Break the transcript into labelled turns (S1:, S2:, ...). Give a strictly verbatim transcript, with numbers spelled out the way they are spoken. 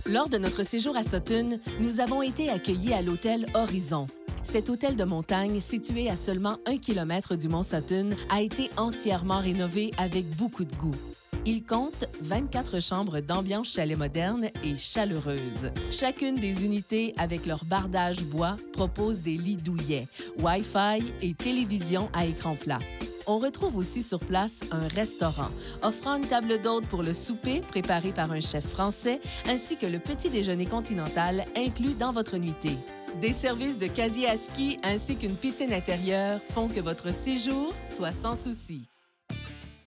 S1: Lors de notre séjour à Sutton, nous avons été accueillis à l'hôtel Horizon. Cet hôtel de montagne, situé à seulement un kilomètre du mont Sutton, a été entièrement rénové avec beaucoup de goût. Il compte vingt-quatre chambres d'ambiance chalet moderne et chaleureuse. Chacune des unités, avec leur bardage bois, propose des lits douillets, Wi-Fi et télévision à écran plat. On retrouve aussi sur place un restaurant, offrant une table d'hôte pour le souper préparé par un chef français, ainsi que le petit déjeuner continental inclus dans votre nuitée. Des services de casier à ski ainsi qu'une piscine intérieure font que votre séjour soit sans souci.